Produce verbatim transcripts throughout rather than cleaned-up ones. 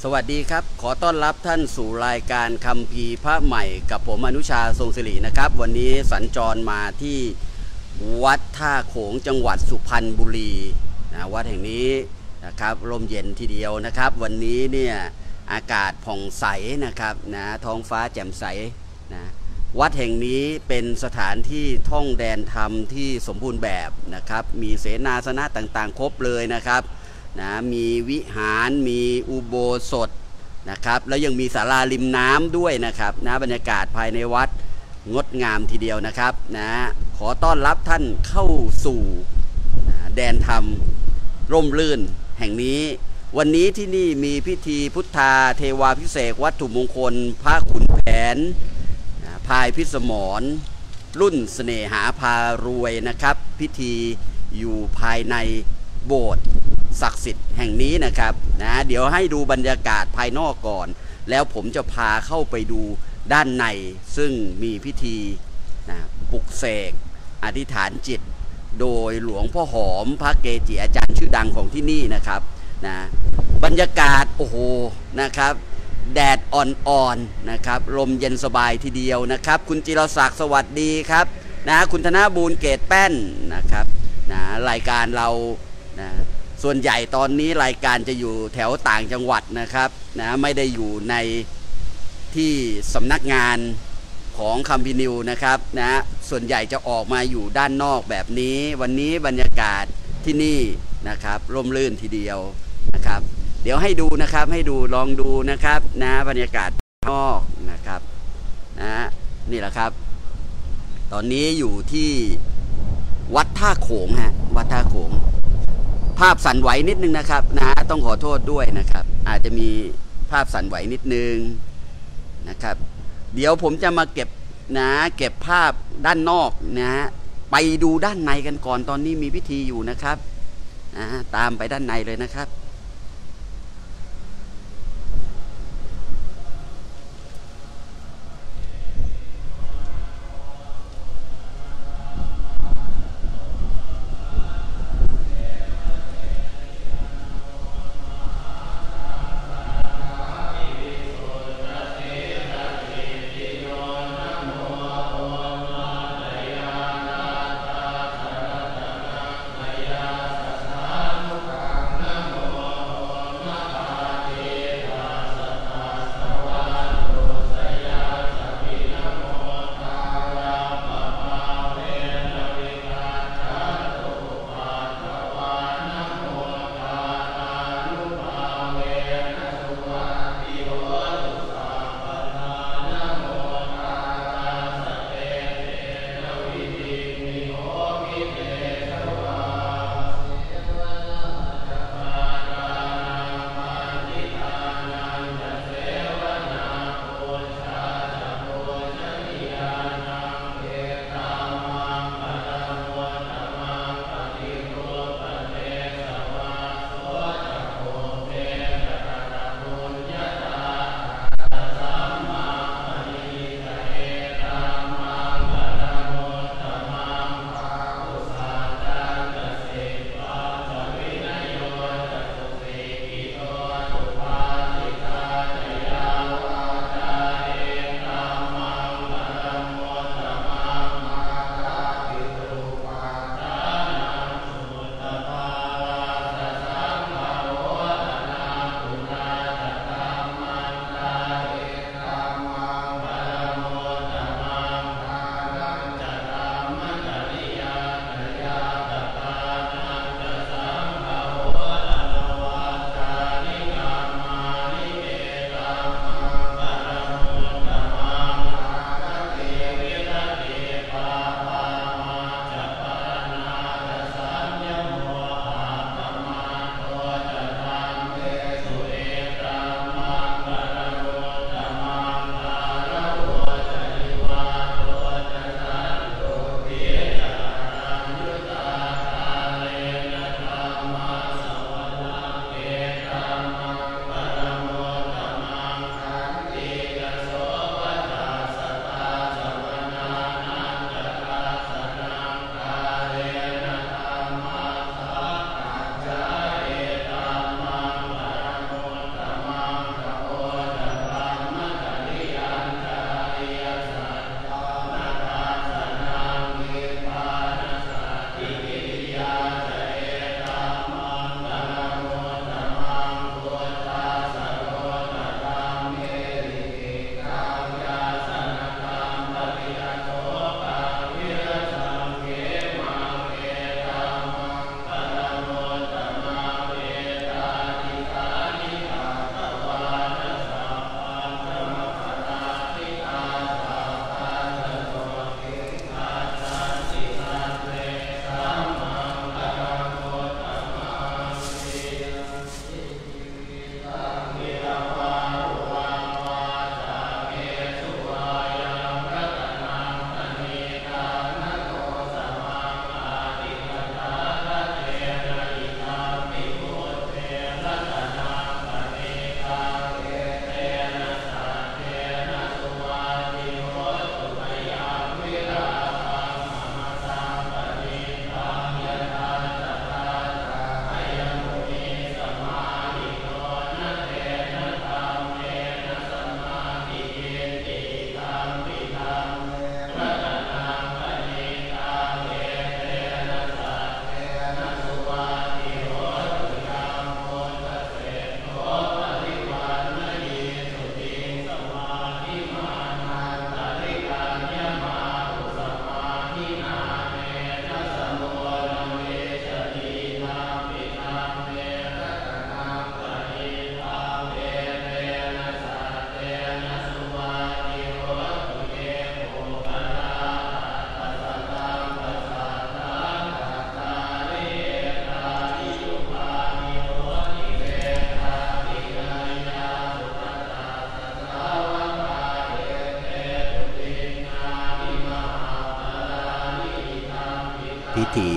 สวัสดีครับขอต้อนรับท่านสู่รายการคัมภีร์พระใหม่กับผมอนุชาทรงศิรินะครับวันนี้สัญจรมาที่วัดท่าโขงจังหวัดสุพรรณบุรีนะวัดแห่งนี้นะครับลมเย็นทีเดียวนะครับวันนี้เนี่ยอากาศผ่องใสนะครับนะท้องฟ้าแจ่มใสนะวัดแห่งนี้เป็นสถานที่ท่องแดนธรรมที่สมบูรณ์แบบนะครับมีเสนาสนะต่างๆครบเลยนะครับนะมีวิหารมีอุโบสถนะครับแล้วยังมีศาลาริมน้ำด้วยนะครับนะบรรยากาศภายในวัดงดงามทีเดียวนะครับนะขอต้อนรับท่านเข้าสู่นะแดนธรรมร่มรื่นแห่งนี้วันนี้ที่นี่มีพิธีพุทธาเทวาภิเษกวัตถุมงคลพระขุนแผนนะพายพิสมรรุ่นเสน่หาพารวยนะครับพิธีอยู่ภายในโบสถ์ศักดิ์สิทธิ์แห่งนี้นะครับนะเดี๋ยวให้ดูบรรยากาศภายนอกก่อนแล้วผมจะพาเข้าไปดูด้านในซึ่งมีพิธีนะปลุกเสกอธิษฐานจิตโดยหลวงพ่อหอมพระเกจิอาจารย์ชื่อดังของที่นี่นะครับนะบรรยากาศโอ้โหนะครับแดดอ่อนๆนะครับลมเย็นสบายทีเดียวนะครับคุณจิรศักดิ์สวัสดีครับนะคุณธนบูรณ์เกตแป้นนะครับนะรายการเรานะส่วนใหญ่ตอนนี้รายการจะอยู่แถวต่างจังหวัดนะครับนะไม่ได้อยู่ในที่สำนักงานของคัมภีร์นิวนะครับนะส่วนใหญ่จะออกมาอยู่ด้านนอกแบบนี้วันนี้บรรยากาศที่นี่นะครับร่มรื่นทีเดียวนะครับเดี๋ยวให้ดูนะครับให้ดูลองดูนะครับนะบรรยากาศนอกนะครับนะนี่แหละครับตอนนี้อยู่ที่วัดท่าโขงฮะวัดท่าโขงภาพสั่นไหวนิดนึงนะครับนะต้องขอโทษด้วยนะครับอาจจะมีภาพสั่นไหวนิดนึงนะครับเดี๋ยวผมจะมาเก็บนะเก็บภาพด้านนอกนะไปดูด้านในกันก่อนตอนนี้มีพิธีอยู่นะครับนะตามไปด้านในเลยนะครับธี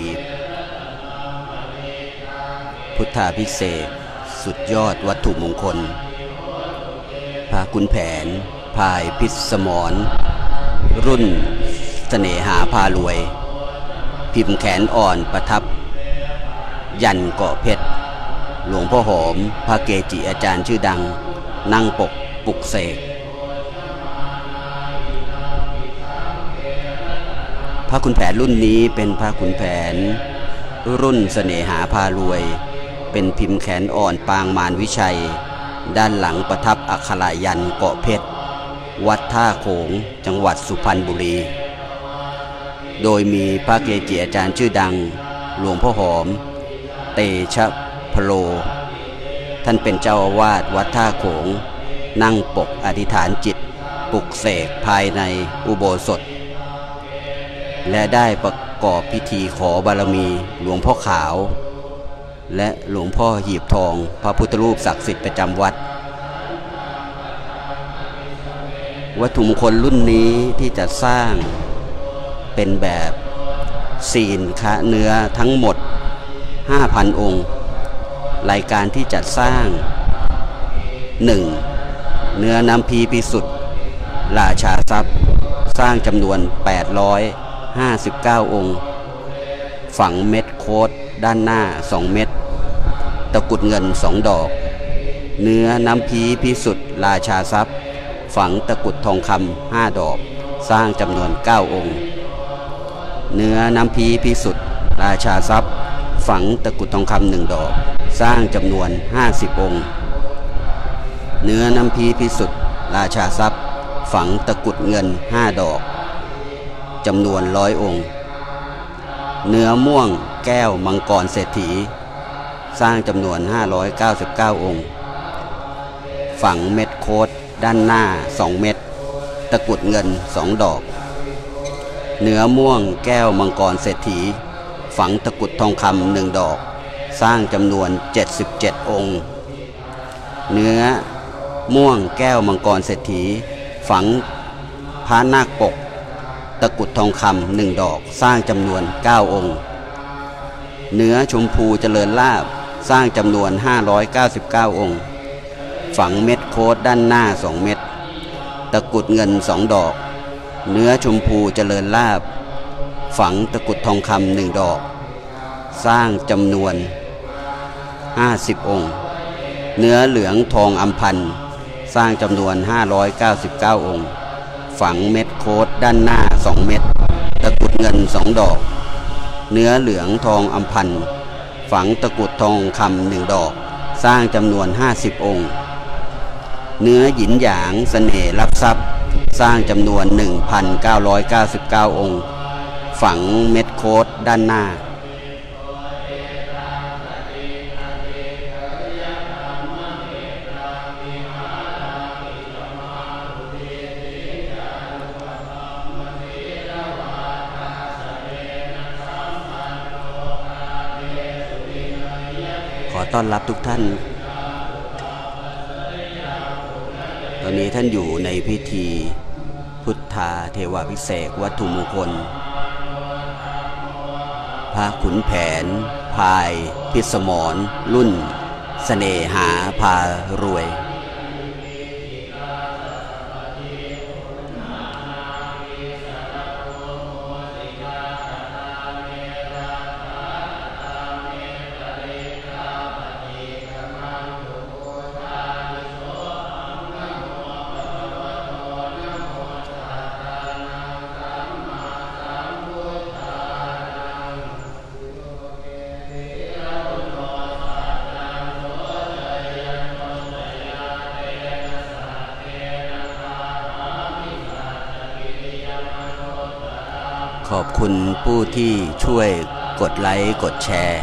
พุทธาภิเษกสุดยอดวัตถุมงคลพระขุนแผนพายพิสมรรุ่นเสน่หาพารวยพิมพ์แขนอ่อนประทับยันเกาะเพชรหลวงพ่อหอมพระเกจิอาจารย์ชื่อดังนั่งปกปุกเสกพระขุนแผนรุ่นนี้เป็นพระขุนแผนรุ่นเสน่หาพารวยเป็นพิมพ์แขนอ่อนปางมารวิชัยด้านหลังประทับอักขรายันเกาะเพชรวัดท่าโขงจังหวัดสุพรรณบุรีโดยมีพระเกจิอาจารย์ชื่อดังหลวงพ่อหอมเตชะพโลท่านเป็นเจ้าอาวาสวัดท่าโขงนั่งปกอธิษฐานจิตปลุกเสกภายในอุโบสถและได้ประกอบพิธีขอบารมีหลวงพ่อขาวและหลวงพ่อหีบทองพระพุทธรูปศักดิ์สิทธิ์ประจำวัดวัตถุมงคลรุ่นนี้ที่จะสร้างเป็นแบบศีลคะเนื้อทั้งหมด ห้าพัน องค์รายการที่จัดสร้าง หนึ่ง เนื้อน้ำพีพิสุทธิ์ราชาทรัพย์สร้างจำนวนแปดร้อยห้าสิบเก้าองค์ฝังเม็ดโคดด้านหน้าสองเม็ดตะกุดเงินสองดอกเนื้อน้ำพีพิสุทธิ์ราชาทรัพย์ฝังตะกุดทองคำห้าดอกสร้างจำนวนเก้าองค์เนื้อน้ำพีพิสุทธิ์ราชาทรัพย์ฝังตะกุดทองคำหนึ่งดอกสร้างจำนวนห้าสิบองค์เนื้อน้ำพีพิสุทธิ์ราชาทรัพย์ฝังตะกุดเงินห้าดอกจำนวนร้อยองค์เนื้อม่วงแก้วมังกรเศรษฐีสร้างจำนวนห้าร้อยเก้าสิบเก้าองค์ฝังเม็ดโคดด้านหน้าสองเม็ดตะกุดเงินสองดอกเนื้อม่วงแก้วมังกรเศรษฐีฝังตะกุดทองคำหนึ่งดอกสร้างจำนวนเจ็ดสิบเจ็ดองค์เนื้อม่วงแก้วมังกรเศรษฐีฝังพระนาคปกตะกุดทองคำหนึ่งดอกสร้างจำนวนเก้าองค์เนื้อชมพูเจริญลาภสร้างจำนวนห้าร้อยเก้าสิบเก้าองค์ฝังเม็ดโคดด้านหน้าสองเม็ดตะกุดเงินสองดอกเนื้อชมพูเจริญลาภฝังตะกุดทองคำหนึ่งดอกสร้างจำนวนห้าสิบองค์เนื้อเหลืองทองอัมพันธ์สร้างจำนวนห้าร้อยเก้าสิบเก้าองค์ฝังเม็ดโคดด้านหน้าสองเม็ดตะกุดเงินสองดอกเนื้อเหลืองทองอัมพันธ์ฝังตะกุดทองคำหนึ่งดอกสร้างจำนวนห้าสิบองค์เนื้อหยินหยางเสน่ห์รับทรัพย์สร้างจำนวน หนึ่งพันเก้าร้อยเก้าสิบเก้า องค์ฝังเม็ดโคดด้านหน้าขอต้อนรับทุกท่านตอนนี้ท่านอยู่ในพิธีพุทธาเทวาภิเษกวัตถุมงคลพระขุนแผนพายพิสมรรุ่นเสน่หาพารวยขอบคุณผู้ที่ช่วยกดไลค์กดแชร์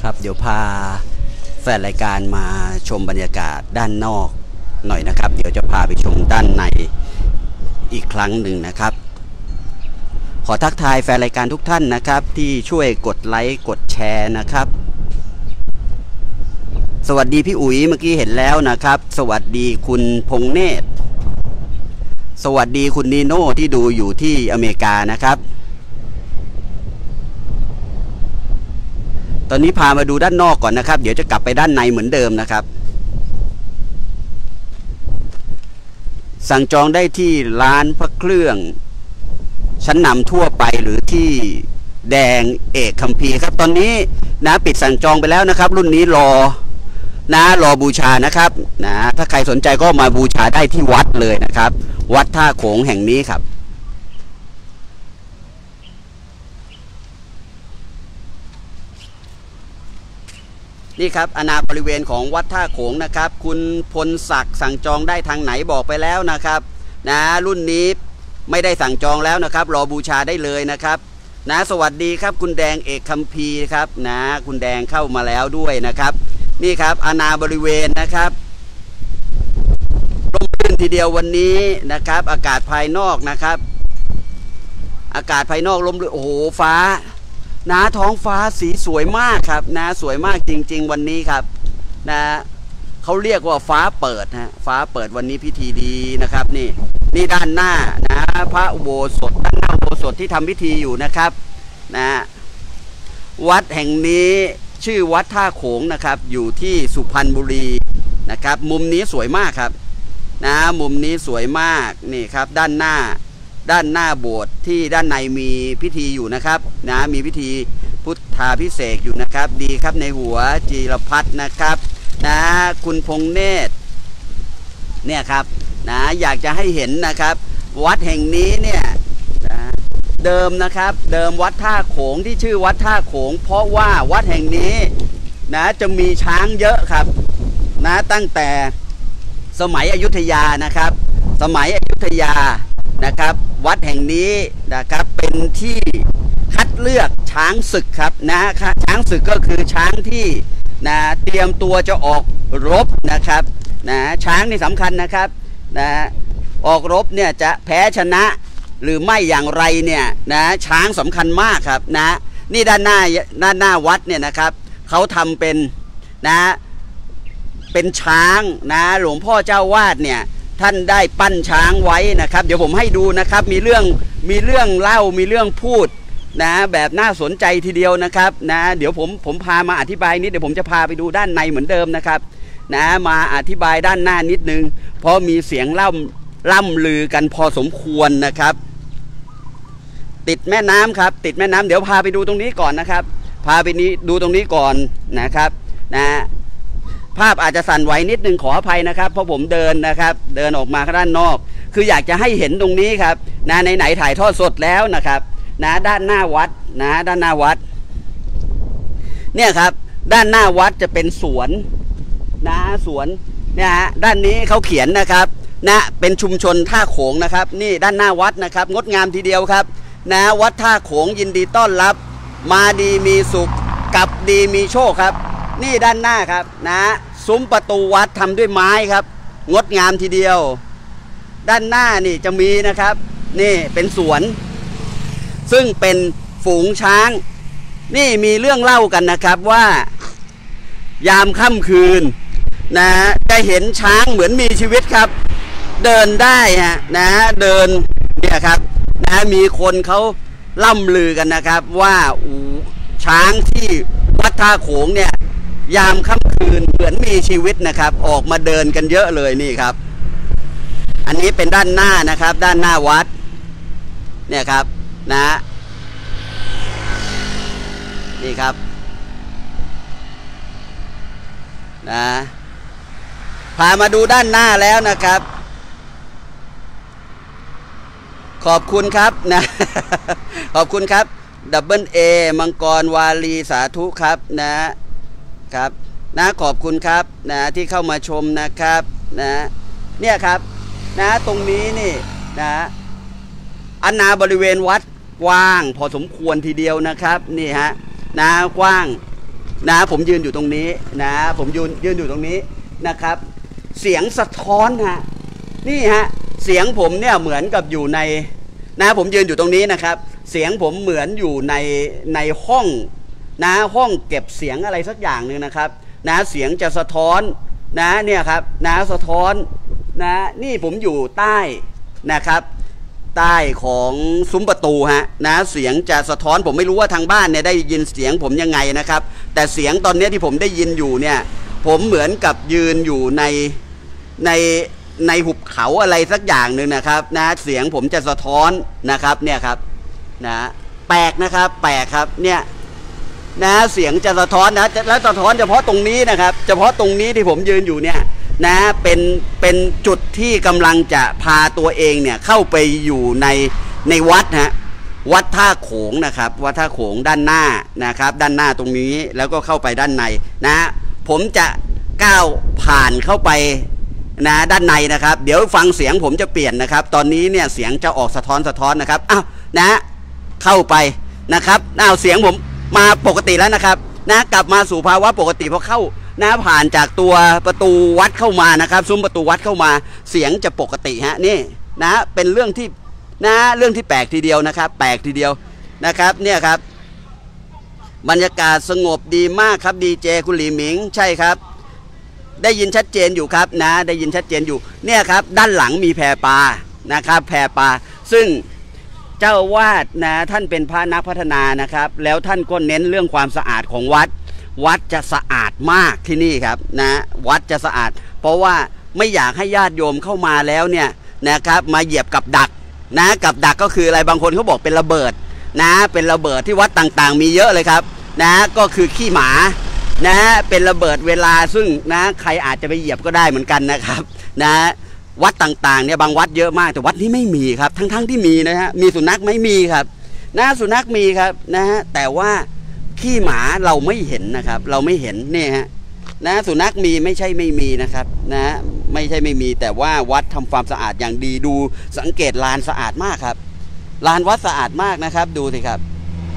ครับเดี๋ยวพาแฟนรายการมาชมบรรยากาศด้านนอกหน่อยนะครับเดี๋ยวจะพาไปชมด้านในอีกครั้งหนึ่งนะครับขอทักทายแฟนรายการทุกท่านนะครับที่ช่วยกดไลค์กดแชร์นะครับสวัสดีพี่อุ๋ยเมื่อกี้เห็นแล้วนะครับสวัสดีคุณพงเนตรสวัสดีคุณนีโน่ที่ดูอยู่ที่อเมริกานะครับตอนนี้พามาดูด้านนอกก่อนนะครับเดี๋ยวจะกลับไปด้านในเหมือนเดิมนะครับสั่งจองได้ที่ร้านพระเครื่องชั้นนำทั่วไปหรือที่แดงเอกคัมภีร์ครับตอนนี้นะปิดสั่งจองไปแล้วนะครับรุ่นนี้รอนะรอบูชานะครับนะถ้าใครสนใจก็มาบูชาได้ที่วัดเลยนะครับวัดท่าโขงแห่งนี้ครับนี่ครับอาณาบริเวณของวัดท่าโขงนะครับคุณพลศักดิ์สั่งจองได้ทางไหนบอกไปแล้วนะครับนะรุ่นนี้ไม่ได้สั่งจองแล้วนะครับรอบูชาได้เลยนะครับนะสวัสดีครับคุณแดงเอกคัมภีร์ครับนะคุณแดงเข้ามาแล้วด้วยนะครับนี่ครับอาณาบริเวณนะครับร่มรื่นทีเดียววันนี้นะครับอากาศภายนอกนะครับอากาศภายนอกร่มรื่นโอ้โหฟ้านะท้องฟ้าสีสวยมากครับนะสวยมากจริงๆวันนี้ครับนะเขาเรียกว่าฟ้าเปิดฮะฟ้าเปิดวันนี้พิธีดีนะครับนี่นี่ด้านหน้านะพระอุโบสถด้านหน้าอุโบสถที่ทำพิธีอยู่นะครับนะวัดแห่งนี้ชื่อวัดท่าโขงนะครับอยู่ที่สุพรรณบุรีนะครับมุมนี้สวยมากครับนะมุมนี้สวยมากนี่ครับด้านหน้าด้านหน้าโบสถ์ที่ด้านในมีพิธีอยู่นะครับนะมีพิธีพุทธาภิเษกอยู่นะครับดีครับในหัวจีรพัฒน์นะครับนะคุณพงเนตรเนี่ยครับนะอยากจะให้เห็นนะครับวัดแห่งนี้เนี่ยนะเดิมนะครับเดิมวัดท่าโขงที่ชื่อวัดท่าโขงเพราะว่าวัดแห่งนี้นะจะมีช้างเยอะครับนะตั้งแต่สมัยอยุธยานะครับสมัยอยุธยานะครับวัดแห่งนี้นะครับเป็นที่คัดเลือกช้างศึกครับนะช้างศึกก็คือช้างที่นะเตรียมตัวจะออกรบนะครับนะช้างนี่สำคัญนะครับนะออกรบเนี่ยจะแพ้ชนะหรือไม่อย่างไรเนี่ยนะช้างสำคัญมากครับนะนี่ด้านหน้าด้านหน้าวัดเนี่ยนะครับเขาทำเป็นนะเป็นช้างนะหลวงพ่อเจ้าวาดเนี่ยท่านได้ปั้นช้างไว้นะครับเดี๋ยวผมให้ดูนะครับมีเรื่องมีเรื่องเล่ามีเรื่องพูดนะแบบน่าสนใจทีเดียวนะครับนะเดี๋ยวผมผมพามาอธิบายนิดเดี๋ยวผมจะพาไปดูด้านในเหมือนเดิมนะครับนะมาอธิบายด้านหน้านิดนึงเพราะมีเสียงเล่าล่ำลือกันพอสมควรนะครับติดแม่น้ำครับติดแม่น้ำเดี๋ยวพาไปดูตรงนี้ก่อนนะครับพาไปนี้ดูตรงนี้ก่อนนะครับนะภาพอาจจะสั่นไหวนิดนึงขออภัยนะครับเพราะผมเดินนะครับเดินออกมาด้านนอกคืออยากจะให้เห็นตรงนี้ครับนะไหนๆถ่ายทอดสดแล้วนะครับนะด้านหน้าวัดนะด้านหน้าวัดเนี่ยครับด้านหน้าวัดจะเป็นสวนนะสวนเนี่ยฮะด้านนี้เขาเขียนนะครับนะเป็นชุมชนท่าโขงนะครับนี่ด้านหน้าวัดนะครับงดงามทีเดียวครับนะวัดท่าโขงยินดีต้อนรับมาดีมีสุขกลับดีมีโชคครับนี่ด้านหน้าครับนะซุ้มประตูวัดทำด้วยไม้ครับงดงามทีเดียวด้านหน้านี่จะมีนะครับนี่เป็นสวนซึ่งเป็นฝูงช้างนี่มีเรื่องเล่ากันนะครับว่ายามค่ำคืนนะจะเห็นช้างเหมือนมีชีวิตครับเดินได้ฮะนะเดินเนี่ยครับนะมีคนเขาล่ำลือกันนะครับว่าช้างที่วัดท่าโขงเนี่ยยามค่ำคืนเหมือนมีชีวิตนะครับออกมาเดินกันเยอะเลยนี่ครับอันนี้เป็นด้านหน้านะครับด้านหน้าวัดเนี่ยครับนะนี่ครับนะพามาดูด้านหน้าแล้วนะครับขอบคุณครับนะขอบคุณครับดับเบิลเอมังกรวาลีสาธุครับนะครับนะขอบคุณครับนะที่เข้ามาชมนะครับนะเนี่ยครับนะตรงนี้นี่นะอาณาบริเวณวัดกว้างพอสมควรทีเดียวนะครับนี่ฮะนะกว้างนะผมยืนอยู่ตรงนี้นะผมยืนยืนอยู่ตรงนี้นะครับเสียงสะท้อนฮะนี่ฮะเสียงผมเนี่ยเหมือนกับอยู่ในนะผมยืนอยู่ตรงนี้นะครับเสียงผมเหมือนอยู่ในในห้องนะห้องเก็บเสียงอะไรสักอย่างหนึ่งนะครับนะเสียงจะสะท้อนนะเนี่ยครับนะสะท้อนนะนี่ผมอยู่ใต้นะครับใต้ของซุ้มประตูฮะนะเสียงจะสะท้อนผมไม่รู้ว่าทางบ้านเนี่ยได้ยินเสียงผมยังไงนะครับแต่เสียงตอนนี้ที่ผมได้ยินอยู่เนี่ยผมเหมือนกับยืนอยู่ในในในหุบเขาอะไรสักอย่างหนึ่งนะครับนะเสียงผมจะสะท้อนนะครับเนี่ยครับนะแปลกนะครับแปลกครับเนี่ยนะเสียงจะสะท้อนนะแล้วสะท้อนเฉพาะตรงนี้นะครับเฉพาะตรงนี้ที่ผมยืนอยู่เนี่ยนะเป็นเป็นจุดที่กำลังจะพาตัวเองเนี่ยเข้าไปอยู่ในในวัดฮะวัดท่าโขงนะครับวัดท่าโขงด้านหน้านะครับด้านหน้าตรงนี้แล้วก็เข้าไปด้านในนะผมจะก้าวผ่านเข้าไปนะด้านในนะครับเดี๋ยวฟังเสียงผมจะเปลี่ยนนะครับตอนนี้เนี่ยเสียงจะออกสะท้อนสะท้อนนะครับอ้าวนะเข้าไปนะครับอ้าวเสียงผมมาปกติแล้วนะครับนะกลับมาสู่ภาวะปกติพอเข้านะผ่านจากตัวประตูวัดเข้ามานะครับซุ้มประตูวัดเข้ามาเสียงจะปกติฮะนี่นะเป็นเรื่องที่นะเรื่องที่แปลกทีเดียวนะครับแปลกทีเดียวนะครับเนี่ยครับบรรยากาศสงบดีมากครับดีเจคุณหลีหมิงใช่ครับได้ยินชัดเจนอยู่ครับนะได้ยินชัดเจนอยู่เนี่ยครับด้านหลังมีแพปลานะครับแพปลาซึ่งเจ้าวาดนะท่านเป็นพระนักพัฒนานะครับแล้วท่านก็เน้นเรื่องความสะอาดของวัดวัดจะสะอาดมากที่นี่ครับนะวัดจะสะอาดเพราะว่าไม่อยากให้ญาติโยมเข้ามาแล้วเนี่ยนะครับมาเหยียบกับดักนะกับดักก็คืออะไรบางคนเขาบอกเป็นระเบิดนะเป็นระเบิดที่วัดต่างๆมีเยอะเลยครับนะก็คือขี้หมานะเป็นระเบิดเวลาซึ่งนะใครอาจจะไปเหยียบก็ได้เหมือนกันนะครับนะวัดต่างๆเนี่ยบางวัดเยอะมากแต่วัดนี้ไม่มีครับทั้งๆที่มีนะฮะมีสุนัขไม่มีครับนะสุนัขมีครับนะฮะแต่ว่าขี้หมาเราไม่เห็นนะครับเราไม่เห็นเนี่ยฮะนะสุนัขมีไม่ใช่ไม่มีนะครับนะไม่ใช่ไม่มีแต่ว่าวัดทำความสะอาดอย่างดีดูสังเกตลานสะอาดมากครับลานวัดสะอาดมากนะครับดูสิครับ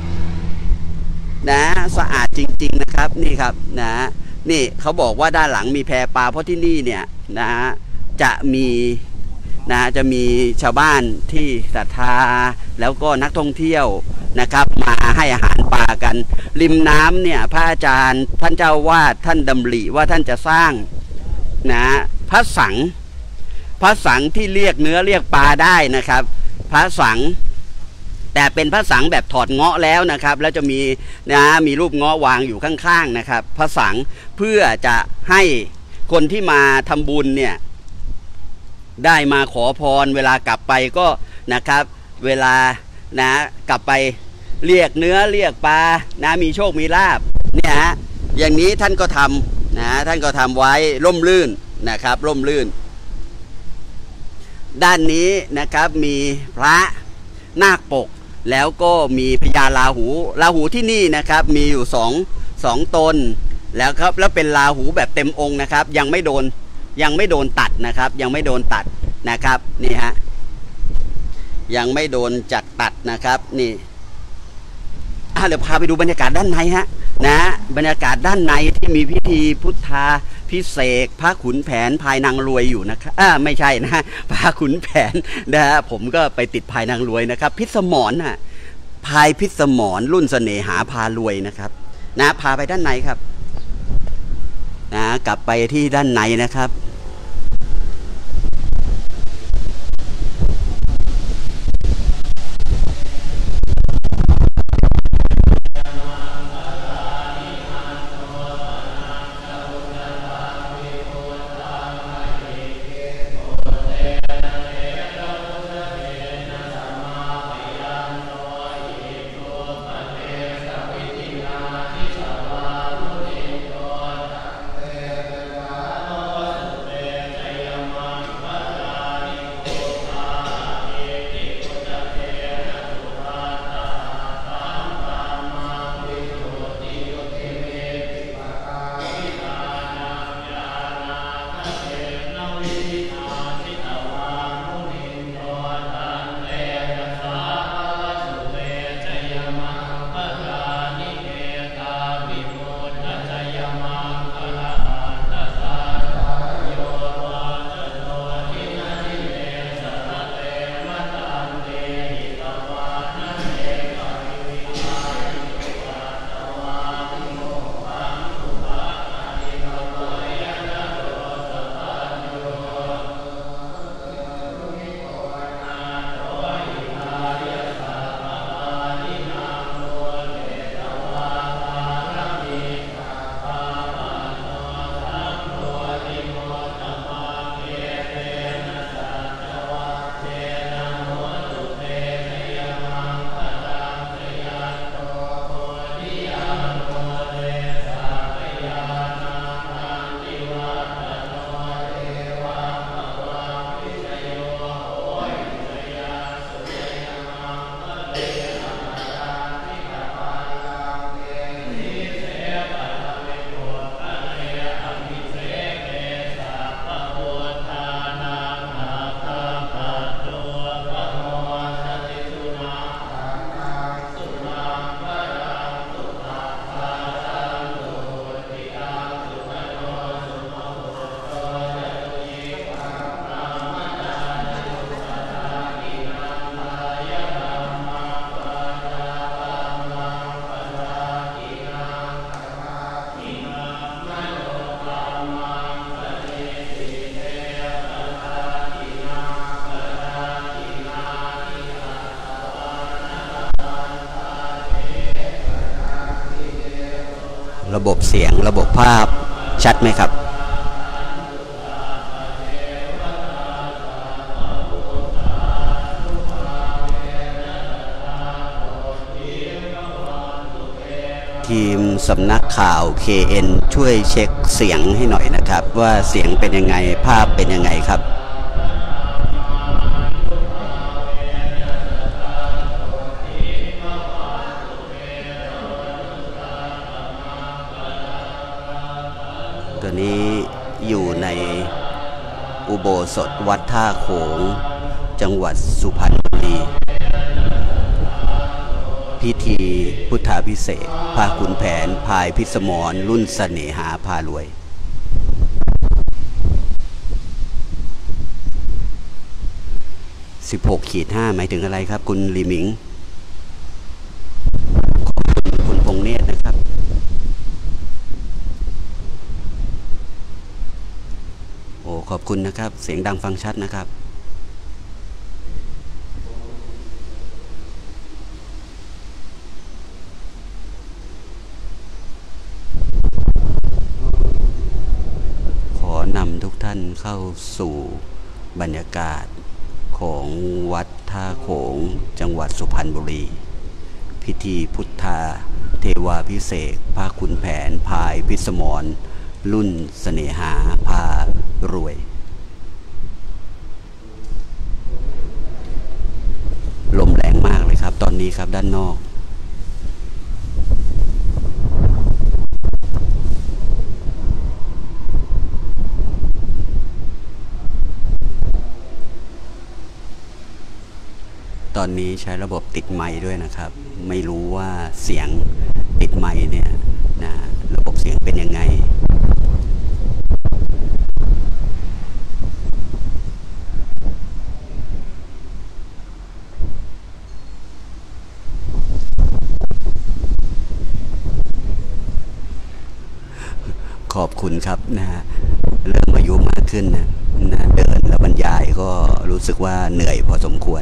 นะสะอาดจริงๆนะครับนี่ครับนะนี่เขาบอกว่าด้านหลังมีแพปลาเพราะที่นี่เนี่ยนะจะมีนะจะมีชาวบ้านที่ศรัทธาแล้วก็นักท่องเที่ยวนะครับมาให้อาหารปลากันริมน้ำเนี่ยพระอาจารย์ท่านเจ้าวาดท่านดำริว่าท่านจะสร้างนะพระสังพระสังที่เรียกเนื้อเรียกปลาได้นะครับพระสังแต่เป็นพระสังแบบถอดเงาะแล้วนะครับแล้วจะมีนะมีรูปเงาะวางอยู่ข้างๆนะครับพระสังเพื่อจะให้คนที่มาทำบุญเนี่ยได้มาขอพรเวลากลับไปก็นะครับเวลานะกลับไปเรียกเนื้อเรียกปลานะมีโชคมีลาภเนี่ยฮะอย่างนี้ท่านก็ทำนะท่านก็ทำไว้ร่มรื่นนะครับร่มรื่นด้านนี้นะครับมีพระนาคปกแล้วก็มีพญาราหูราหูที่นี่นะครับมีอยู่สองสองตนแล้วครับแล้วเป็นราหูแบบเต็มองค์นะครับยังไม่โดนยังไม่โดนตัดนะครับยังไม่โดนตัดนะครับนี่ฮะยังไม่โดนจัดตัดนะครับนี่เดี๋ยวพาไปดูบรรยากาศด้านในฮะนะบรรยากาศด้านในที่มีพิธีพุทธาพิเศษพระขุนแผนพายนางรวยอยู่นะครับอ่าไม่ใช่นะพระขุนแผนนะฮะผมก็ไปติดพายนางรวยนะครับพิสมรน่ะพายพิสมรรุ่นเสน่หาพารวยนะครับนะพาไปด้านในครับนะกลับไปที่ด้านในนะครับระบบเสียงระบบภาพชัดไหมครับทีมสำนักข่าว เค เอ็น ช่วยเช็คเสียงให้หน่อยนะครับว่าเสียงเป็นยังไงภาพเป็นยังไงครับตัวนี้อยู่ในอุโบสถวัดท่าโขงจังหวัดสุพรรณบุรีพิธีพุทธาภิเษกพาขุนแผนพายพิสมรรุ่นเสน่หาพารวยสิบหกขีดห้าหมายถึงอะไรครับคุณลีหมิงขอบคุณคุณพงเนตรนะครับโอ้ขอบคุณนะครับเสียงดังฟังชัดนะครับนำทุกท่านเข้าสู่บรรยากาศของวัดท่าโขงจังหวัดสุพรรณบุรีพิธีพุทธาเทวาภิเษกพระขุนแผนพายพิสมรรุ่นเสน่หาพารวยลมแรงมากเลยครับตอนนี้ครับด้านนอกตอนนี้ใช้ระบบติดไมค์ด้วยนะครับไม่รู้ว่าเสียงติดไมค์เนี่ยนะระบบเสียงเป็นยังไงขอบคุณครับนะฮะเริ่มอายุมากขึ้นนะนะเดินและบรรยายก็รู้สึกว่าเหนื่อยพอสมควร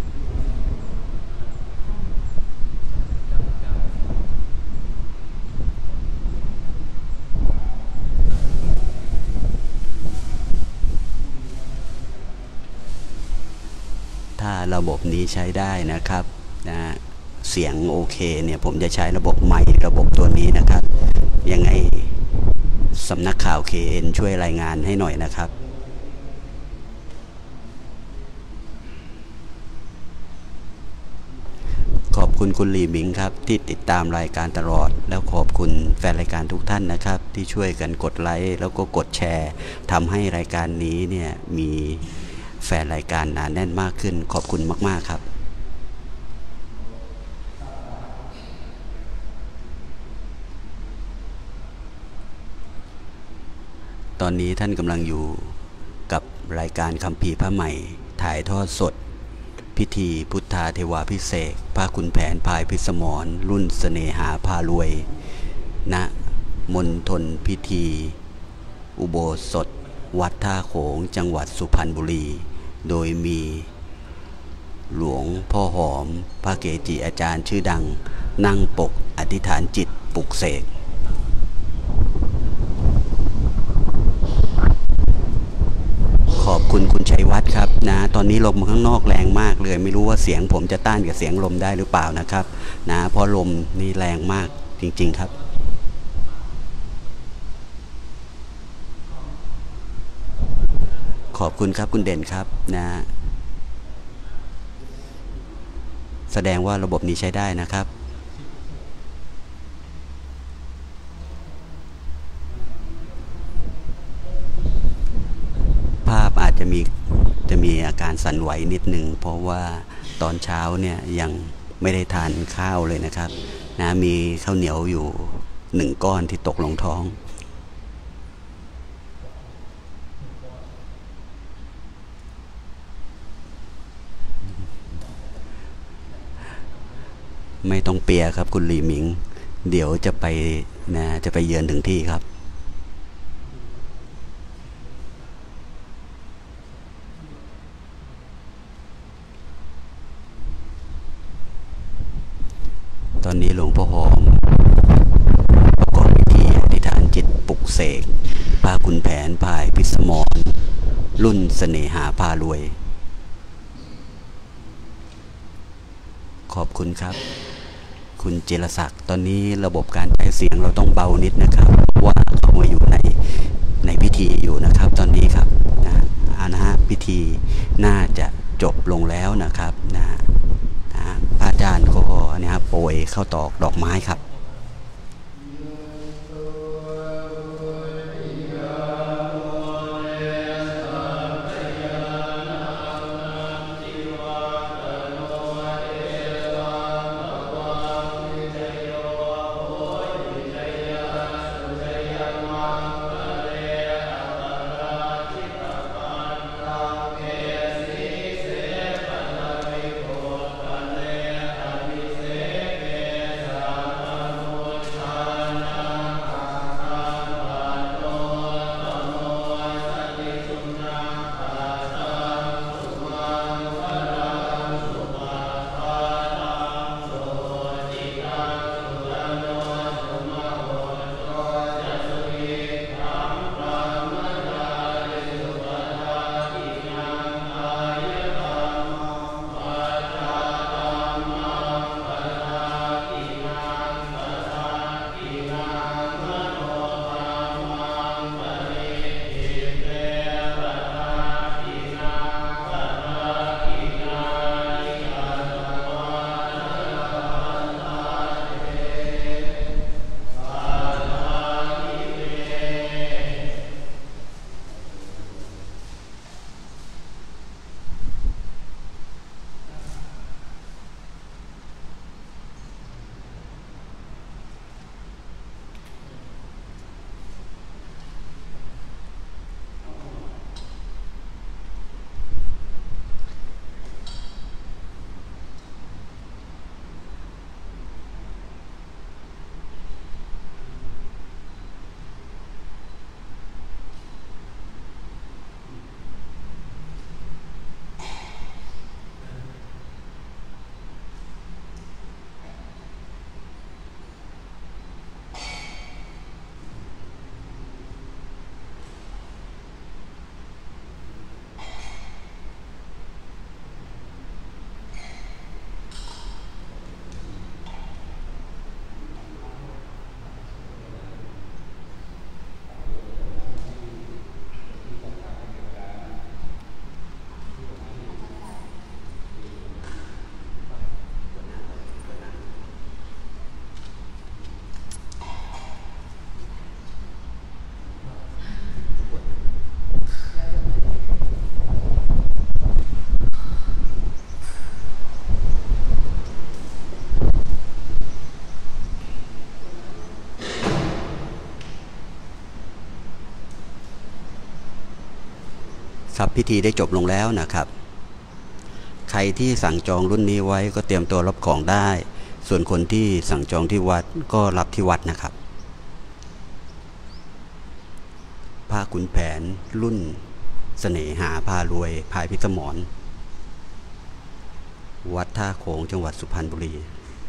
ถ้าระบบนี้ใช้ได้นะครับนะเสียงโอเคเนี่ยผมจะใช้ระบบไมค์ระบบตัวนี้นะครับยังไงสำนักข่าว เค เอ็น ช่วยรายงานให้หน่อยนะครับขอบคุณคุณหลี่หมิงครับที่ติดตามรายการตลอดแล้วขอบคุณแฟนรายการทุกท่านนะครับที่ช่วยกันกดไลค์แล้วก็กดแชร์ทำให้รายการนี้เนี่ยมีแฟนรายการหนาแน่นมากขึ้นขอบคุณมากๆครับตอนนี้ท่านกำลังอยู่กับรายการคัมภีร์พระใหม่ถ่ายทอดสดพิธีพุทธาเทวาภิเษกพระขุนแผนพายพิสมรรุ่นเสน่หาพารวยณมณฑลพิธีอุโบสถวัดท่าโขงจังหวัดสุพรรณบุรีโดยมีหลวงพ่อหอมพระเกจิอาจารย์ชื่อดังนั่งปกอธิษฐานจิตปลุกเสกขอบคุณคุณชัยวัฒน์ครับนะตอนนี้ลมข้างนอกแรงมากเลยไม่รู้ว่าเสียงผมจะต้านกับเสียงลมได้หรือเปล่านะครับนะเพราะลมนี่แรงมากจริงๆครับขอบคุณครับคุณเด่นครับนะแสดงว่าระบบนี้ใช้ได้นะครับภาพอาจจะมีจะมีอาการสั่นไหวนิดนึงเพราะว่าตอนเช้าเนี่ยยังไม่ได้ทานข้าวเลยนะครับนะมีข้าวเหนียวอยู่หนึ่งก้อนที่ตกลงท้องไม่ต้องเปียครับคุณหลี่หมิงเดี๋ยวจะไปนะจะไปเยือนถึงที่ครับตอนนี้หลวงพ่อหอมประกอบพิธีปลุกเสกพาขุนแผนพายพิสมรรุ่นเสน่หาพารวยขอบคุณครับคุณเจรศักดิ์ตอนนี้ระบบการใช้เสียงเราต้องเบานิดนะครับเพราะว่าเขามาอยู่ในในพิธีอยู่นะครับตอนนี้ครับนะนะฮะพิธีน่าจะจบลงแล้วนะครับนะนะพระอาจารย์ก็เนี่ยครับโปรยเข้าตอกดอกไม้ครับครับพิธีได้จบลงแล้วนะครับใครที่สั่งจองรุ่นนี้ไว้ก็เตรียมตัวรับของได้ส่วนคนที่สั่งจองที่วัดก็รับที่วัดนะครับพระขุนแผนรุ่นเสน่หาพารวยพายพิสมรวัดท่าโขงจังหวัดสุพรรณบุรี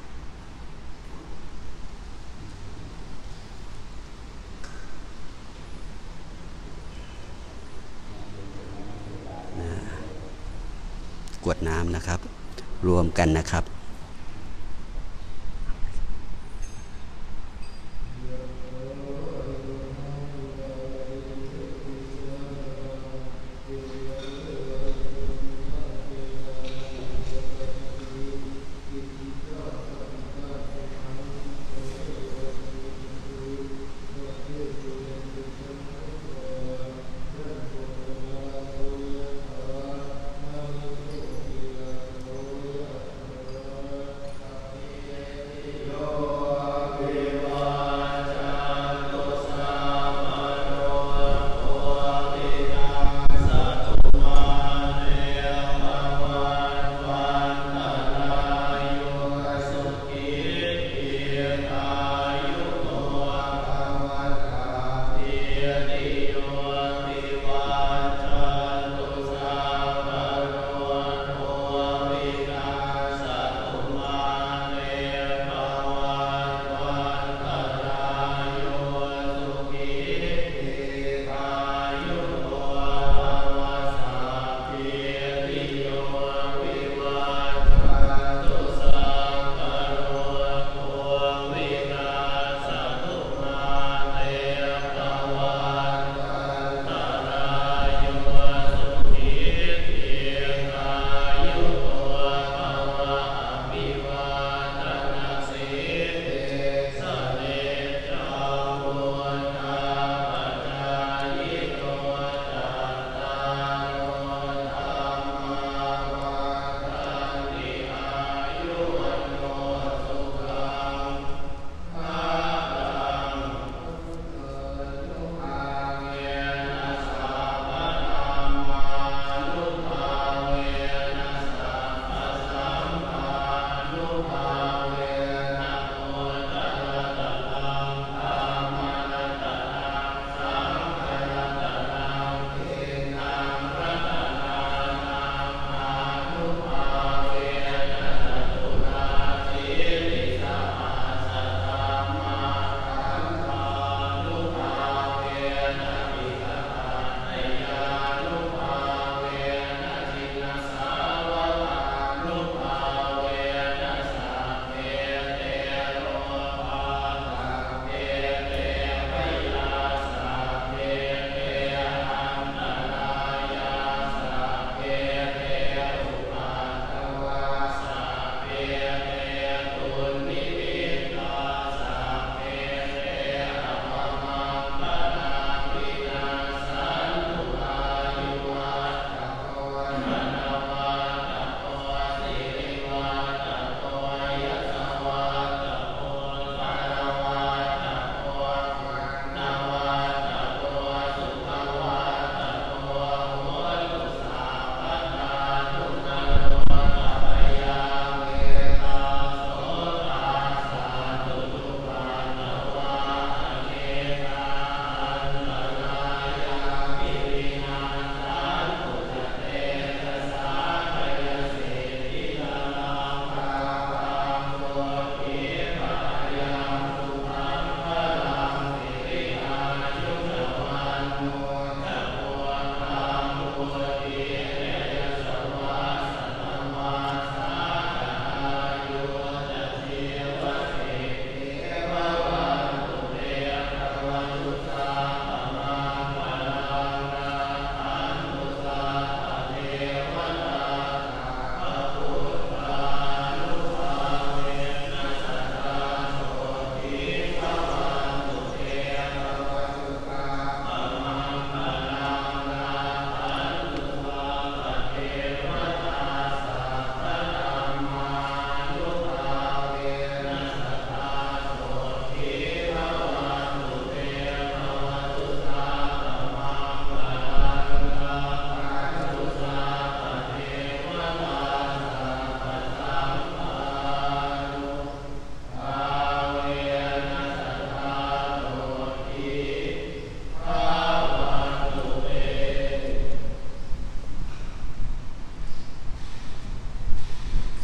กวดน้ำนะครับรวมกันนะครับ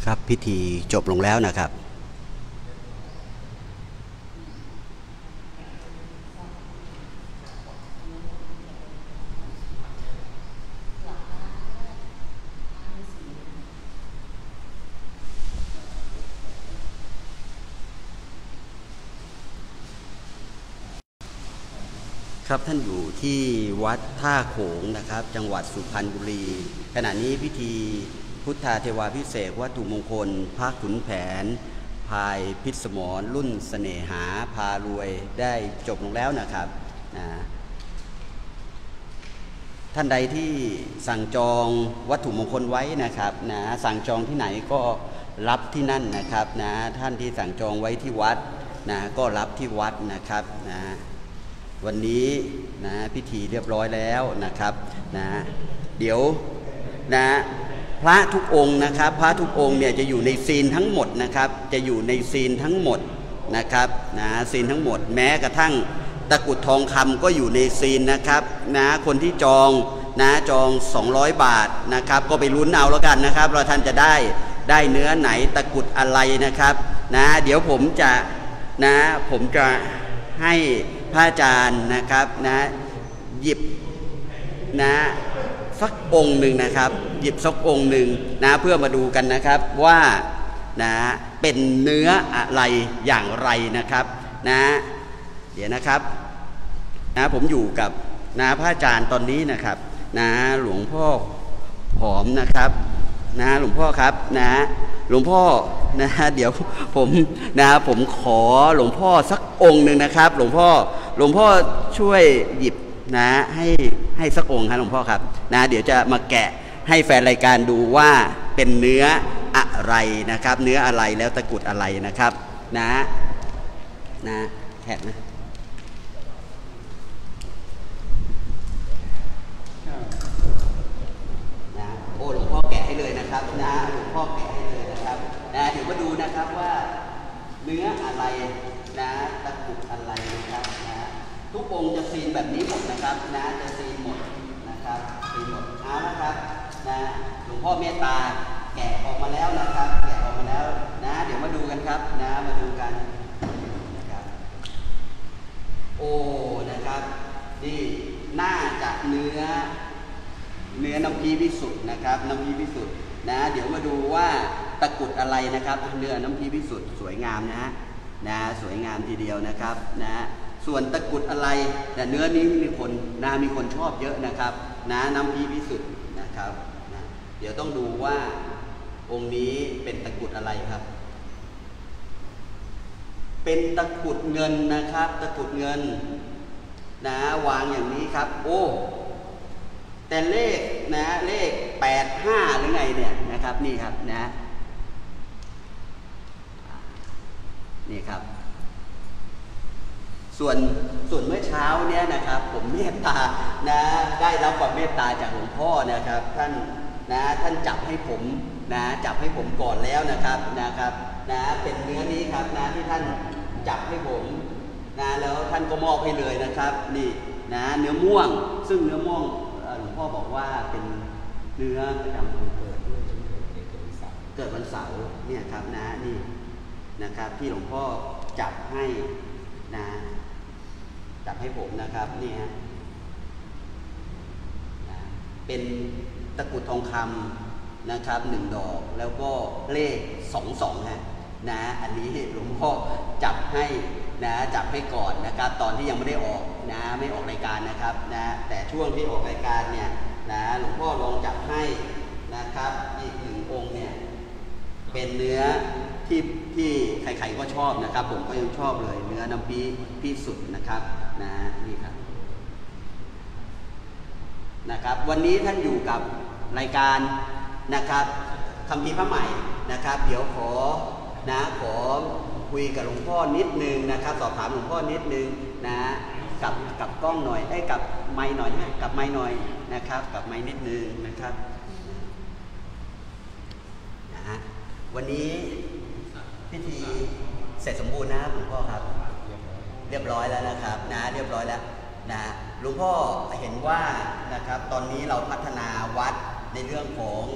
ครับพิธีจบลงแล้วนะครับครับท่านอยู่ที่วัดท่าโขงนะครับจังหวัดสุพรรณบุรีขณะนี้พิธีพุทธาเทวาภิเษกวัตถุมงคลพระขุนแผนพายพิศมรรุ่นเสน่หาพารวยได้จบลงแล้วนะครับนะท่านใดที่สั่งจองวัตถุมงคลไว้นะครับนะสั่งจองที่ไหนก็รับที่นั่นนะครับนะท่านที่สั่งจองไว้ที่วัดนะก็รับที่วัดนะครับนะวันนี้นะพิธีเรียบร้อยแล้วนะครับนะเดี๋ยวนะพระทุกองค์นะครับพระทุกองค์เนี่ยจะอยู่ในซีนทั้งหมดนะครับจะอยู่ในซีนทั้งหมดนะครับนะซีนทั้งหมดแม้กระทั่งตะกุดทองคำก็อยู่ในซีนนะครับนะคนที่จองนะจองสองร้อยบาทนะครับก็ไปลุ้นเอาแล้วกันนะครับว่าท่านจะได้ได้เนื้อไหนตะกุดอะไรนะครับนะเดี๋ยวผมจะนะผมจะให้พระอาจารย์นะครับนะหยิบนะสักองค์หนึ่งนะครับหยิบสักองค์หนึ่งนะเพื่อมาดูกันนะครับว่านะเป็นเนื้ออะไรอย่างไรนะครับนะเดี๋ยวนะครับนะผมอยู่กับนะพระอาจารย์ตอนนี้นะครับนะหลวงพ่อผอมนะครับนะหลวงพ่อครับนะหลวงพ่อนะเดี๋ยวผมนะผมขอหลวงพ่อสักองค์หนึ่งนะครับหลวงพ่อหลวงพ่อช่วยหยิบนะให้ให้สักองค์ครับหลวงพ่อครับนะเดี๋ยวจะมาแกะให้แฟนรายการดูว่าเป็นเนื้ออะไรนะครับเนื้ออะไรแล้วตะกุดอะไรนะครับนะนะแหกนะนะโอ้หลวงพ่อแกะให้เลยนะครับนะหลวงพ่อแกะให้เลยนะครับนะเดี๋ยวมาดูนะครับว่าเนื้ออะไรนะตะกุดอะไรนะครับนะทุกองค์จะซีนแบบนี้หมดนะครับนะจะซีนหมดนะครับซีนหมดเอาละครับนะหลวงพ่อเมตตาแกะออกมาแล้วนะครับแกะออกมาแล้วนะเดี๋ยวมาดูกันครับนะมาดูกันนะครับโอ้นะครับนี่น่าจะเนื้อเนื้อน้ำพีวิสุทธ์นะครับน้ำพีวิสุทธ์นะเดี๋ยวมาดูว่าตะกุดอะไรนะครับเนื้อน้ำพีวิสุทธ์สวยงามนะนะสวยงามทีเดียวนะครับนะส่วนตะกุดอะไรแต่เนื้อนี้มีคนนะมีคนชอบเยอะนะครับนะน้ำพีวิสุทธ์นะครับนะเดี๋ยวต้องดูว่าองค์นี้เป็นตะกุดอะไรครับเป็นตะกุดเงินนะครับตะกุดเงินนะวางอย่างนี้ครับโอ้แต่เลขนะเลขแปดห้าหรือไงเนี่ยนะครับนี่ครับนะนี่ครับส่วนส่วนเมื่อเช้าเนี้ยนะครับผมเมตตานะได้รับความเมตตาจากหลวงพ่อนะครับท่านนะท่านจับให้ผมนะจับให้ผมก่อนแล้วนะครับนะครับนะเป็นเนื้อนี้ครับนะที่ท่านจับให้ผมนะแล้วท่านก็มอบให้เลยนะครับนี่นะเนื้อม่วงซึ่งเนื้อม่วงหลวงพ่อบอกว่าเป็นเนื้อประจำวันเกิดด้วยเกิดวันเสาร์เนี่ยครับนะนี่นะครับที่หลวงพ่อจับให้นะจับให้ผมนะครับนี่ฮะนะเป็นตะกุดทองคำนะครับหนึ่งดอกแล้วก็เลขสองสองฮะนะอันนี้หลวงพ่อจับให้นะจับให้ก่อนนะครับตอนที่ยังไม่ได้ออกนะไม่ออกรายการนะครับนะแต่ช่วงที่ออกรายการเนี่ยนะหลวงพ่อลองจับให้นะครับอีกหนึ่งองค์เนี่ยเป็นเนื้อที่ที่ใครๆก็ชอบนะครับผมก็ยังชอบเลยเนื้อน้ำพีพิสุทธ์นะครับนะนี่ครับนะครับวันนี้ท่านอยู่กับรายการนะครับคัมภีร์พระใหม่นะครับเดี๋ยวขอนะขอคุยกับหลวงพ่อนิดนึงนะครับสอบถามหลวงพ่อนิดนึงนะกับกับกล้องหน่อยได้กับไมค์หน่อยนะกับไมค์หน่อยนะครับกับไมค์นิดนึงนะครับนะฮะวันนี้พิธีเสร็จสมบูรณ์นะครับหลวงพ่อครับเรียบร้อยแล้วนะครับนะเรียบร้อยแล้วนะหลวงพ่อเห็นว่านะครับตอนนี้เราพัฒนาวัดในเรื่องของ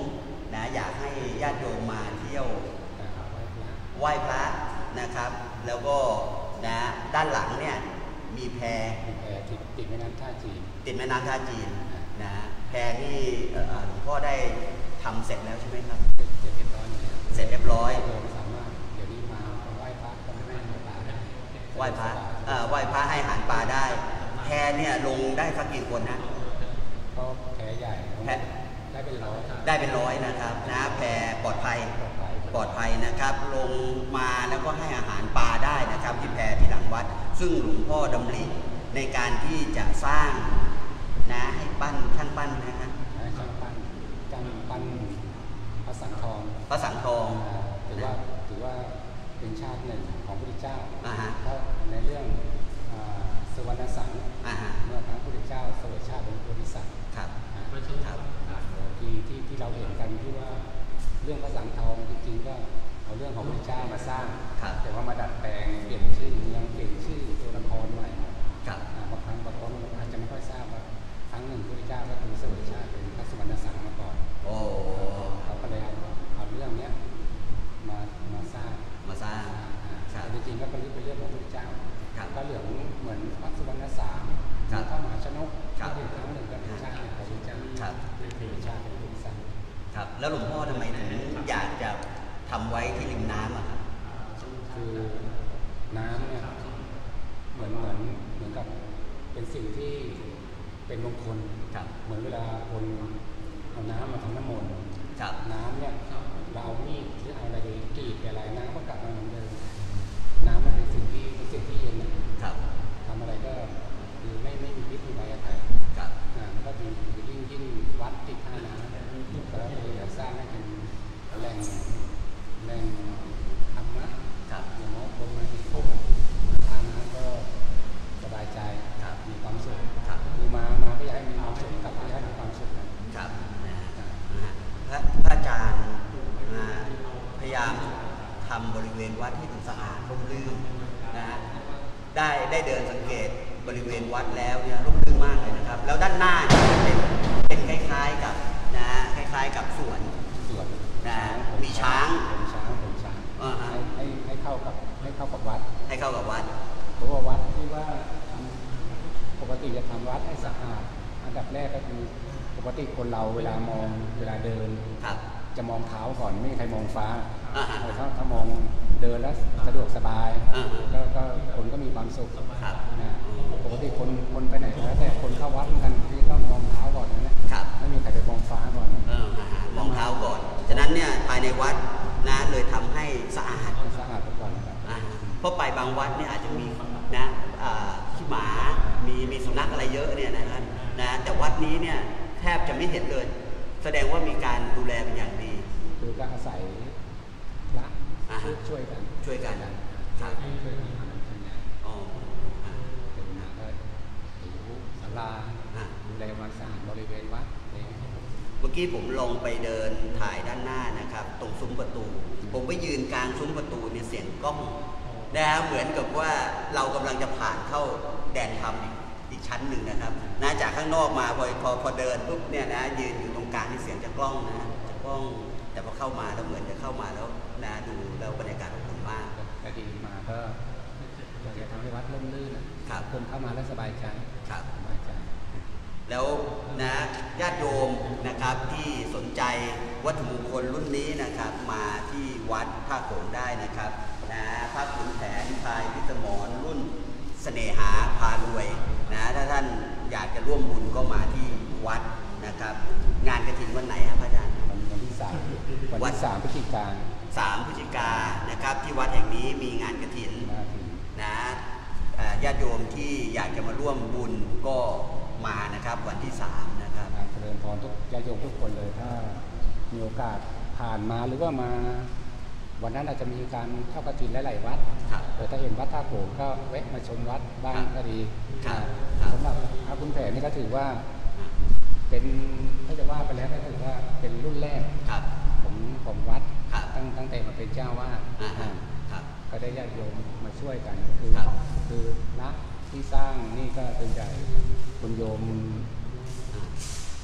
นะอยากให้ญาติโยมมาเที่ยวไหว้พระนะครับ แล้วก็นะด้านหลังเนี่ยมีแพมีแพติดติดแม่น้ำท่าจีนติดแม่น้ำท่าจีนนะแพที่หลวงพ่อได้ทำเสร็จแล้วใช่ไหมครับเสร็จเรียบร้อยเสร็จเรียบร้อยสามารถเดี๋ยวนี้มาไหว้พระก็ไม่ให้ปลาได้ไหว้พระไหว้พระให้อาหารปลาได้แพเนี่ยลงได้สักกี่คนนะก็แพใหญ่แพได้เป็นร้อยได้เป็นร้อยนะครับนะแพปลอดภัยปลอดภัยนะครับลงมาแล้วก็ให้อาหารปลาได้นะครับที่แพที่หลังวัดซึ่งหลวงพ่อดำริในการที่จะสร้างนะให้ปั้นช่างปั้นนะฮะช่างปั้นช่างปั้นพระสังทองพระสังทองถือว่าถือว่าเป็นชาติหนึ่งของพระพุทธเจ้าเพราะในเรื่องสวรรณสังเมื่อพระพุทธเจ้าเสวยชาติเป็นโพธิสัตว์ครับที่ที่ที่เราเห็นกันที่ว่าเรื่องพระสังทองจริงๆก็เอาเรื่องของพระพุทธเจ้ามาสร้างแต่ว่ามาดัดแปลงเปลี่ยนชื่อเมืองเปลี่ยนชื่อตัวละครใหม่บางครั้งบางคนอาจจะไม่ค่อยทราบว่าครั้งหนึ่งพระพุทธเจ้าก็คือเสวยชาติเป็นพระสวรรณสังมาก่อนเขาก็เลยเอาเรื่องนี้มามาสร้างมาสร้างแต่จริงๆก็เป็นเรื่องของพระพุทธเจ้าก็เหลืองเหมือนพระสวรรณสังพระมหาชนกที่เป็นครั้งหนึ่งก็เป็นชาติของพระพุทธเจ้าเป็นชาติของพระพุทธเจ้าครับแล้วหลวงพ่อทำไมถึงอยากจะทำไว้ที่ริมน้ำอ่ะครับคือน้ำเนี่ยเหมือนเหมือนเหมือนกับเป็นสิ่งที่เป็นมงคลเหมือนเวลาคนเอาน้ำมาทำน้ำมนต์น้ำเนี่ยเราเอามีดหรือเอาอะไรกรีดอะไรน้ำก็กลับมาเหมือนเดิมน้ำมันเป็นสิ่งที่เป็นสิ่งที่เย็นนะครับทำอะไรก็คือไม่ไม่มีพิษมีภัยอะไรครับอ่าก็มียิ่งยิ่งวัดติดท่าน้ำแล้วเลยอยากสร้างให้เป็นแหล่งแหล่งธรรมะครับอย่างน้อยคนมาที่พบท่าน้ำก็สบายใจมีความสุขคือมามาก็อยากให้มีความสุขกับอยากให้มีความสุขครับพระพระอาจารย์พยายามทำบริเวณวัดให้สะอาดร่มรื่นนะฮะได้ได้เดินสังเกตบริเวณวัดแล้วเนี่ยร่มรื่นมากเลยนะครับแล้วด้านหน้าเป็นเป็นคล้ายๆกับนะคล้ายๆกับสวนสวนนะมีช้างเป็นช้างเป็นช้างให้ให้ให้เข้ากับให้เข้ากับวัดให้เข้ากับวัดเพราะว่าวัดที่ว่าปกติจะทำวัดให้สะอาดอันดับแรกก็คือปกติคนเราเวลามองเวลาเดินจะมองเท้าก่อนไม่มีใครมองฟ้าถ้าถ้ามองเดินแล้วสะดวกสบายก็ก็คนก็มีความสุขนะปกติคนคนไปไหนแล้วแต่คนเข้าวัดกันที่ต้องมองเท้าก่อนนะไม่มีใครไปมองฟ้าก่อนมองเท้าก่อนฉะนั้นเนี่ยภายในวัดนะเลยทำให้สะอาดสะอาดก่อนเพราะไปบางวัดเนี่ยอาจจะมีนะขี้หมามีมีสุนัขอะไรเยอะเนี่ยนะครับนะแต่วัดนี้เนี่ยแทบจะไม่เห็นเลยแสดงว่ามีการดูแลเป็นอย่างดีคือการอาศัยละช่วยกันช่วยกันครับช่วยกันทำช่วยกันอ๋อเป็นมาก็ถูศาลาดูแลความสะอาดบริเวณวัดเมื่อกี้ผมลงไปเดินถ่ายด้านหน้านะครับตรงซุ้มประตูผมไปยืนกลางซุ้มประตูเนี่ยเสียงกล้องนะเหมือนกับว่าเรากำลังจะผ่านเข้าแดนธรรมอีกชั้นหนึ่งนะครับนะจากข้างนอกมาพอพอพอเดินปุ๊บเนี่ยนะยืนอยู่ตรงกลางที่เสียงจากกล้องนะจากกล้องแต่พอเข้ามาแล้วเหมือนจะเข้ามาแล้วนะดูแล้วบรรยากาศอบอุ่นมากก็ดีมาก็อยากจะทำให้วัดร่มรื่นครับคนเข้ามาแล้วสบายใจครับสบายใจแล้วนะญาติโยมนะครับที่สนใจวัตถุมงคลรุ่นนี้นะครับมาที่วัดท่าโขงได้นะครับนะพระขุนแผนพายพิสมรรุ่นเสน่หาพารวยนะถ้าท่านอยากจะร่วมบุญก็มาที่วัดนะครับงานกฐินวันไหนครับอาจารย์วันที่สามวันที่สามพฤศจิกาสามพฤศจิกานะครับที่วัดแห่งนี้มีงานกฐินนะญาติโยมที่อยากจะมาร่วมบุญก็มานะครับวันที่สามนะครับเจริญพรทุกญาติโยมทุกคนเลยถ้ามีโอกาสผ่านมาหรือว่ามาวันนั้นอาจจะมีการเข้ากฐินหลายๆวัดแต่ถ้าเห็นวัดท่าโขงก็แวะมาชมวัดบ้างก็ดีสำหรับพระคุณแผนนี่ก็ถือว่าเป็นถ้าจะว่าไปแล้วก็ถือว่าเป็นรุ่นแรกของของวัดตั้งตั้งแต่มาเป็นเจ้าวาดก็ได้ญาติโยมมาช่วยกันคือคือพระที่สร้างนี่ก็เป็นใจคุณโยมก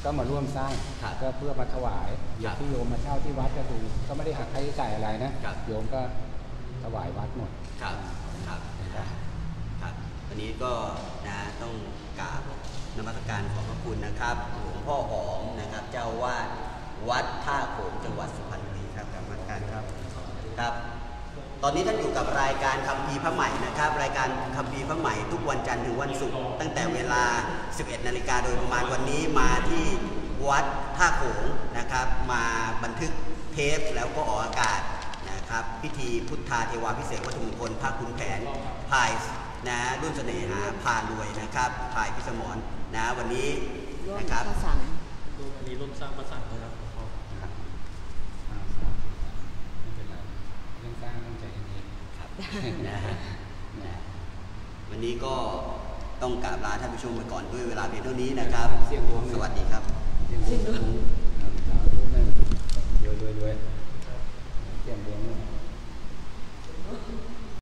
ก็มาร่วมสร้างครับก็เพื่อมาถวายอคย่ารังบที่โยมมาเช่าที่วัดก็คือก็ไม่ได้หักค่าใช้จ่ายอะไรนะครับ โยมก็ถวายวัดหมดครับครับนะครับครับวันนี้ก็นะต้องกราบนมัสการขอบพระคุณนะครับหลวงพ่อหอมนะครับเจ้าวาดวัดท่าโขงจังหวัดสุพรรณบุรีครับกรรมการครับครับ ตอนนี้ท่านอยู่กับรายการคัมภีร์พระใหม่นะครับ รายการคัมภีร์พระใหม่ทุกวันจันทร์ถึงวันศุกร์ตั้งแต่เวลา สิบเอ็ดนาฬิกาโดยประมาณวันนี้มาที่วัดท่าโขงนะครับ มาบันทึกเทปแล้วก็ออกอากาศนะครับ พิธีพุทธาเทวาพิเศษกวัตถุมงคลพระคุณแผนพายนะรุ่นเสน่หาพารวยนะครับพายพิสมรนะวันนี้ร่วมนะครับพระสังฆ์อันนี้ร่วมสร้างประสานนะครับครับอ่าไม่เป็นไรเรื่องสร้างต้องใจเย็นครับนะฮะนะวันนี้ก็ต้องกราบลาท่านผู้ชมไปก่อนด้วยเวลาเพียงเท่านี้นะครับเสียงดวงสวัสดีครับเสียงดวงครับสาธุนะรวยรวยรวยเสียงดวง